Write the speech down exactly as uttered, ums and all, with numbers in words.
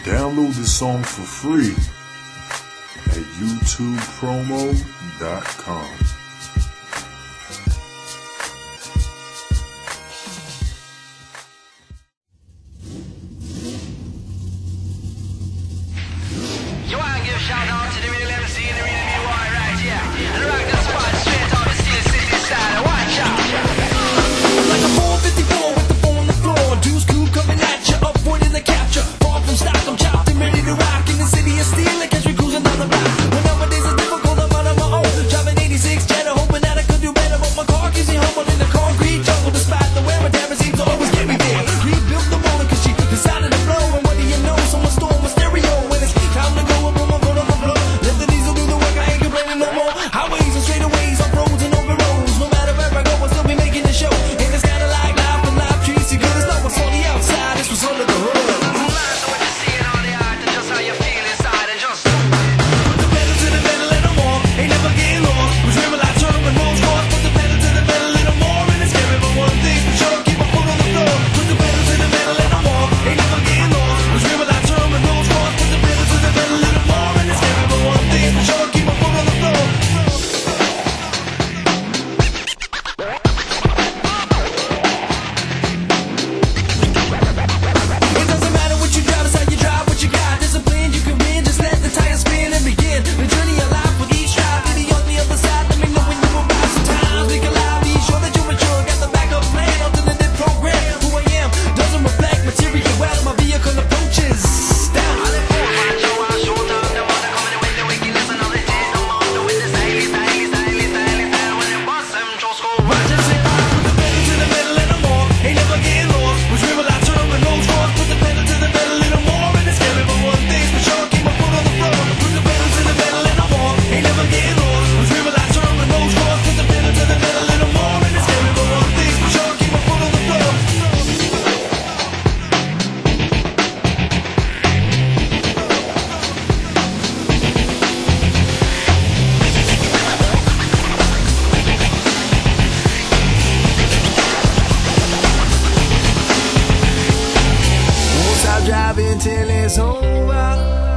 Download the song for free at youtube promo dot com. You wanna give a shout out to the real M C and the real M U R, right? Yeah. And rock the spot straight off the Steel City style. Watch out. Like a four fifty-four with the four on the floor. Deuce Coupe coming at you, upward in the capture. Far from stock, I'm chopped and ready to rock. In the city of steel, I catch me cruising down the block. When nowadays it's difficult, I'm out on my own. Driving eighty-six Jetta, hoping that I could do better. But my car keeps me humble in the concrete jungle. Despite the wear, my dad seems to always get me there. Rebuilt the motor cause she decided to blow. And what do you know, someone stole my stereo. When it's time to go, I'm gonna go to the floor. Let the diesel do the work, I ain't complaining no more. Highways and straightaways, off roads and over roads. No matter where I go, I'll still be making the show. And it's kinda like life, and life treats you good. It's not what's on the outside, it's what's under the hood. No matter what you see on the art, and just how you feel inside, and just Put the pedal to the metal and I'm on. Ain't never getting lost. Which river I turn when roads cross. Put the pedal to the metal and I'm on. And it's scary, but one thing for sure, keep my foot on the floor. Put the pedal to the metal and I'm on. Ain't never getting lost. Which river I turn when roads cross. Put the pedal to the metal and I'm on. And it's scary, but one thing for sure, keep my foot on the floor. It doesn't matter what you drive, it's how you drive what you got. Discipline, you can win, just let the tires spin and begin the journey of life with each stride. Be on the other side, let me know when you arrive. Sometimes we collide, be sure that you're mature. Got the backup plan, alternative program. Who I am doesn't reflect material wealth. My vehicle approaches down. all the fool, man, show us, show them, the one that coming with the wicked, listen of the days, no more, with the stylish, stylish, stylish, stylish, style. When you bust them, just go right. Just say bye, put the pedal to the metal and I'm on. Ain't never getting lost. Which river I turn when roads cross. Put the pedal to the metal and I'm on. And it's scary, but one thing's for sure, keep my foot on the floor. Put the pedal to the metal and I'm on. Ain't never getting lost. Which river I turn when roads cross. Put the pedal to the metal and I'm on. And it's scary, but one thing's for sure, keep my foot on the floor. Won't stop driving till it's over.